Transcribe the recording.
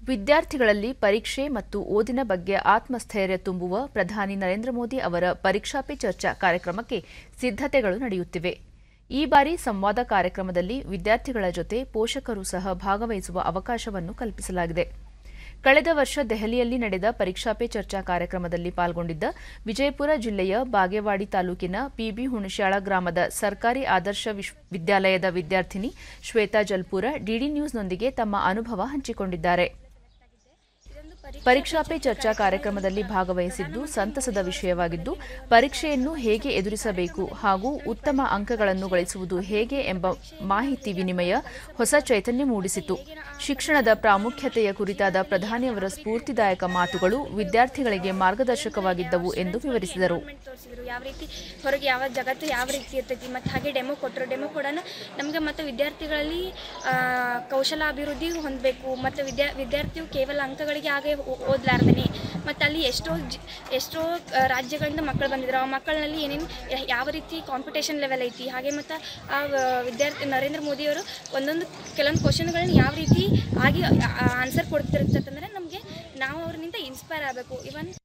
ವಿದ್ಯಾರ್ಥಿಗಳಲ್ಲಿ ಪರೀಕ್ಷೆ ಮತ್ತು ಓದಿನ ಬಗ್ಗೆ ಆತ್ಮಸ್ಥೈರ್ಯ ತುಂಬುವ ಪ್ರಧಾನಿ ನರೇಂದ್ರ ಮೋದಿ ಅವರ ಪರೀಕ್ಷಾ ಪೇ ಚರ್ಚಾ ಕಾರ್ಯಕ್ರಮಕ್ಕೆ ಸಿದ್ಧತೆಗಳು ನಡೆಯುತ್ತಿವೆ. ಈ ಬಾರಿ ಸಂವಾದ ಕಾರ್ಯಕ್ರಮದಲ್ಲಿ ವಿದ್ಯಾರ್ಥಿಗಳ ಜೊತೆ ಪೋಷಕರು ಸಹ ಭಾಗವಹಿಸುವ ಅವಕಾಶವನ್ನು ಕಲ್ಪಿಸಲಾಗಿದೆ. ಕಳೆದ ವರ್ಷ ದೆಹಲಿಯಲ್ಲಿ ನಡೆದ ಪರೀಕ್ಷಾ ಪೇ ಚರ್ಚಾ ಕಾರ್ಯಕ್ರಮದಲ್ಲಿ ಪಾಲ್ಗೊಂಡಿದ್ದ ವಿಜಯಪುರ ಜಿಲ್ಲೆಯ ಬಾಗೇವಾಡಿ ತಾಲೂಕಿನ ಪಿಬಿ ಹುಣಶ್ಯಾಳ ಗ್ರಾಮದ ಸರ್ಕಾರಿ ಆದರ್ಶ ವಿದ್ಯಾಲಯದ ವಿದ್ಯಾರ್ಥಿನಿ ಶ್ವೇತಾ ಜಲ್ಪೂರ ಡಿಡಿ ನ್ಯೂಸ್ನೊಂದಿಗೆ ತಮ್ಮ ಅನುಭವ ಹಂಚಿಕೊಂಡಿದ್ದಾರೆ. ಪರೀಕ್ಷಾ ಪೇ ಚರ್ಚಾ ಕಾರ್ಯಕ್ರಮದಲ್ಲಿ ಭಾಗವಹಿಸಿದ್ದು ಸಂತಸದ ವಿಷಯವಾಗಿದ್ದು, ಪರೀಕ್ಷೆಯನ್ನು ಹೇಗೆ ಎದುರಿಸಬೇಕು ಹಾಗೂ ಉತ್ತಮ ಅಂಕಗಳನ್ನು ಗಳಿಸುವುದು ಹೇಗೆ ಎಂಬ ಮಾಹಿತಿ ವಿನಿಮಯ ಹೊಸ ಚೈತನ್ಯ ಮೂಡಿಸಿತು. ಶಿಕ್ಷಣದ ಪ್ರಾಮುಖ್ಯತೆಯ ಕುರಿತಾದ ಪ್ರಧಾನಿಯವರ ಸ್ಫೂರ್ತಿದಾಯಕ ಮಾತುಗಳು ವಿದ್ಯಾರ್ಥಿಗಳಿಗೆ ಮಾರ್ಗದರ್ಶಕವಾಗಿದ್ದವು ಎಂದು ವಿವರಿಸಿದರು. ಯಾವ ರೀತಿ ಹೊರಗೆ ಯಾವ ಜಗತ್ತು ಯಾವ ರೀತಿ ಇರ್ತೈತಿ ಮತ್ತು ಹಾಗೆ ಡೆಮೋ ಕೊಡೋಣ ನಮಗೆ ಮತ್ತು ವಿದ್ಯಾರ್ಥಿಗಳಲ್ಲಿ ಕೌಶಲಾಭಿವೃದ್ಧಿ ಹೊಂದಬೇಕು ಮತ್ತು ವಿದ್ಯಾರ್ಥಿಯು ಕೇವಲ ಅಂಕಗಳಿಗೆ ಹಾಗೆ ಓದಲಾರ್ದೇ ಮತ್ತು ಅಲ್ಲಿ ಎಷ್ಟೋ ರಾಜ್ಯಗಳಿಂದ ಮಕ್ಕಳು ಬಂದಿದ್ರು. ಆ ಮಕ್ಕಳಲ್ಲಿ ಏನೇನು ಯಾವ ರೀತಿ ಕಾಂಪಿಟೇಷನ್ ಲೆವೆಲ್ ಐತಿ, ಹಾಗೆ ಮತ್ತು ಆ ವಿದ್ಯಾರ್ಥಿ ನರೇಂದ್ರ ಮೋದಿಯವರು ಕೆಲವೊಂದು ಕ್ವಶನ್ಗಳನ್ನ ಯಾವ ರೀತಿ ಆಗಿ ಆನ್ಸರ್ ಕೊಡ್ತಿರ್ತಂದ್ರೆ ನಮಗೆ ನಾವು ಅವ್ರನಿಂದ ಇನ್ಸ್ಪೈರ್ ಆಗಬೇಕು. ಇವನ್